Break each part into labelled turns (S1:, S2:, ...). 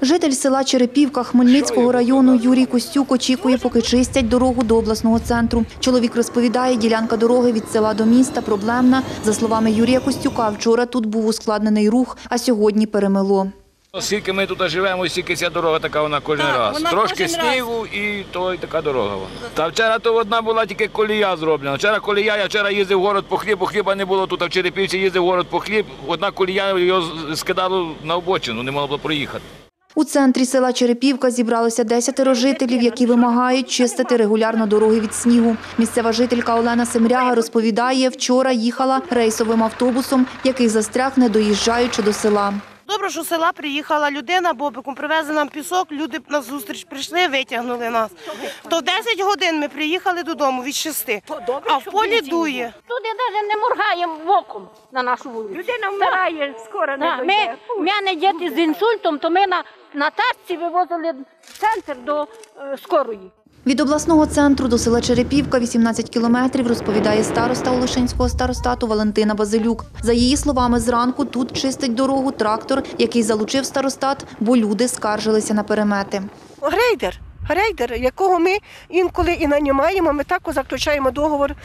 S1: Житель села Черепівка Хмельницького району Юрій Костюк очікує, поки чистять дорогу до обласного центру. Чоловік розповідає, ділянка дороги від села до міста проблемна. За словами Юрія Костюка, вчора тут був ускладнений рух, а сьогодні перемело.
S2: Скільки ми тут живемо, стільки ця дорога така вона кожен раз. Трошки снігу і така дорога. Та вчора то одна була тільки колія зроблена. Вчора колія, я вчора їздив в город по хліб, бо хліба не було тут, а в Черепівці їздив в город по хліб. Одна колія його скидало на обочину, не можна було проїхати.
S1: У центрі села Черепівка зібралося 10 жителів, які вимагають чистити регулярно дороги від снігу. Місцева жителька Олена Семряга розповідає, вчора їхала рейсовим автобусом, який застряг, не доїжджаючи до села.
S3: Добре, що з села приїхала людина, бобиком привезли нам пісок, люди на зустріч прийшли, витягнули нас. То в 10 годин ми приїхали додому від 6, а в полі дує.
S4: Туди навіть не моргаємо оком на нашу вулицю.
S5: Людина вмирає, скоро не дойде.
S4: У мене діти з інсультом, то ми на тачці вивозили в центр до скорої.
S1: Від обласного центру до села Черепівка 18 кілометрів, розповідає староста Олешинського старостату Валентина Базилюк. За її словами, зранку тут чистить дорогу трактор, який залучив старостат, бо люди скаржилися на перемети.
S5: Грейдер, якого ми інколи і нанімаємо, ми також заключаємо договір,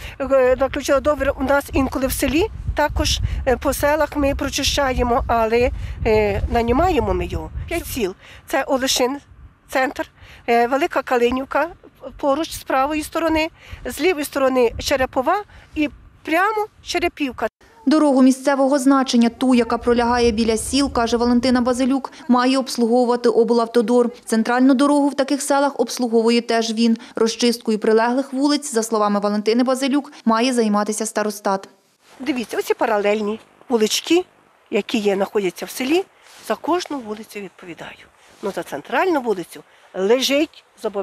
S5: у нас інколи в селі, також по селах ми прочищаємо, але нанімаємо ми його. 5 сіл. Це Олешин, центр, Велика Калинівка, поруч з правої сторони, з лівої сторони Черепова і прямо Черепівка.
S1: Дорогу місцевого значення, ту, яка пролягає біля сіл, каже Валентина Базилюк, має обслуговувати облавтодор. Центральну дорогу в таких селах обслуговує теж він. Розчисткою прилеглих вулиць, за словами Валентини Базилюк, має займатися старостат.
S5: Дивіться, оці паралельні вулички, які знаходяться в селі, за кожну вулицю відповідаю. Но за центральну вулицю лежить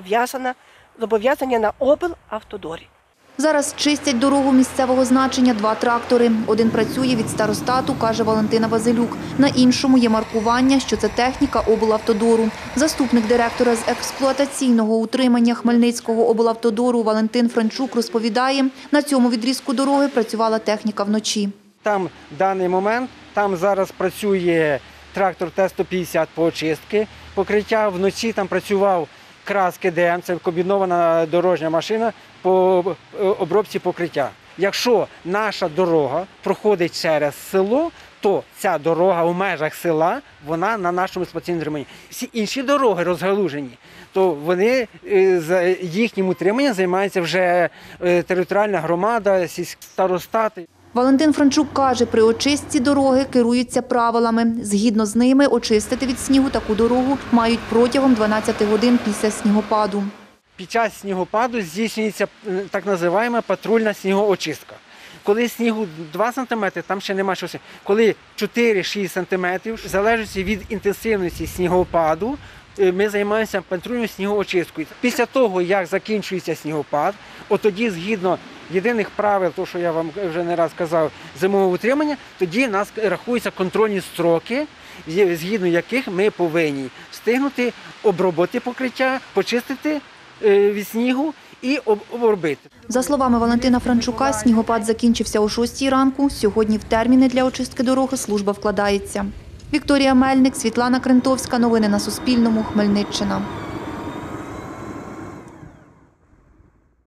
S5: зобов'язання на облавтодорі.
S1: Зараз чистять дорогу місцевого значення 2 трактори. Один працює від старостату, каже Валентина Базилюк. На іншому є маркування, що це техніка облавтодору. Заступник директора з експлуатаційного утримання Хмельницького облавтодору Валентин Франчук розповідає, на цьому відрізку дороги працювала техніка вночі.
S6: Там в даний момент, там зараз працює трактор Т-150 по очистці покриття. Вночі там працював КРАС КДМ, це комбінована дорожня машина по обробці покриття. Якщо наша дорога проходить через село, то ця дорога у межах села, вона на нашому експлуатаційному утриманні. Всі інші дороги розгалужені, то вони за їхнім утриманням займається вже територіальна громада, сільські старостати.
S1: Валентин Франчук каже, при очистці дороги керуються правилами. Згідно з ними, очистити від снігу таку дорогу мають протягом 12 годин після снігопаду.
S6: Під час снігопаду здійснюється так називаємо патрульна снігоочистка. Коли снігу 2 см, там ще немає щось. Коли 4-6 см, залежить від інтенсивності снігопаду, ми займаємося патрульною снігоочисткою. Після того, як закінчується снігопад, тоді згідно єдиних правил, то, що я вам вже не раз казав, зимового утримання, тоді у нас рахуються контрольні строки, згідно яких ми повинні встигнути обробити покриття, почистити від снігу і обробити.
S1: За словами Валентина Франчука, снігопад закінчився о 6 ранку. Сьогодні в терміни для очистки дороги служба вкладається. Вікторія Мельник, Світлана Крентовська. Новини на Суспільному. Хмельниччина.